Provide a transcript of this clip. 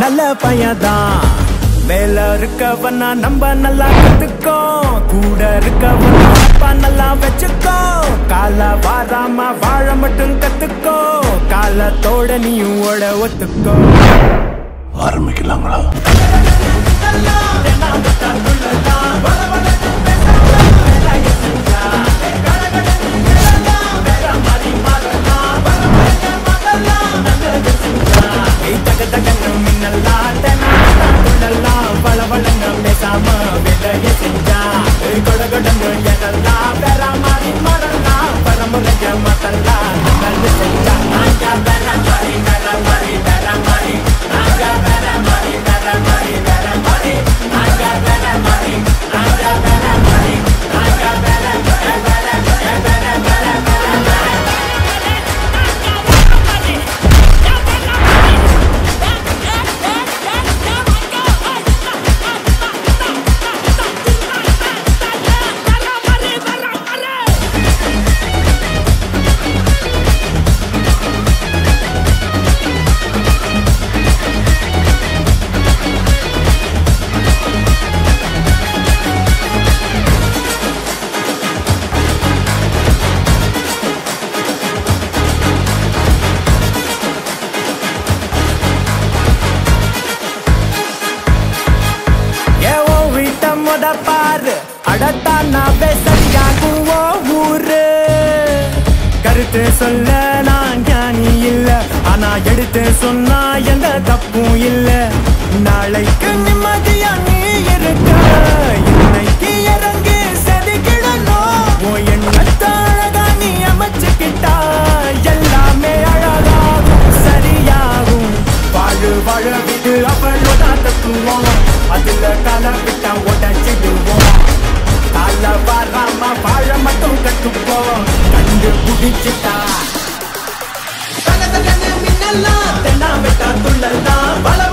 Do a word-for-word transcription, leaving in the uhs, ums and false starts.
நல்ல பையதான். மேல இருக்கவனா நம்ப நல்லா கத்துக்கோ, கூட இருக்கவனா அப்பா நல்லா வச்சுக்கோ. கால வாராம வாழ மட்டும் கத்துக்கோ, காலத்தோட நீயும் ஓட ஒத்துக்கோ. ஆரம்பிக்கலாங்களா? பாரு அடத்தானாவே சரியாகும் ஊரு. கருத்து சொல்ல நான் ஞானி இல்ல, ஆனா எடுத்து சொன்னா எந்த தப்பும் இல்ல. நாளைக்கு நிம்மதியா நீ இருக்க, இன்னைக்கு இறங்கி செதுக்கிடணும். உன் எண்ணத்தை அழகா நீ அமைச்சுக்கிட்டா எல்லாமே அழகாகும் சரியாகும். வாழு வாழ விடு அவளோட தத்துவம், அதுல கால விட்டா உடச்சிடுவோம். கால வராம வாழ மட்டும் கத்துப்போம், கண்டு பிடிச்சிட்டா மின்னல்லாம் தென்னா விட்டா துள்ளலாம்.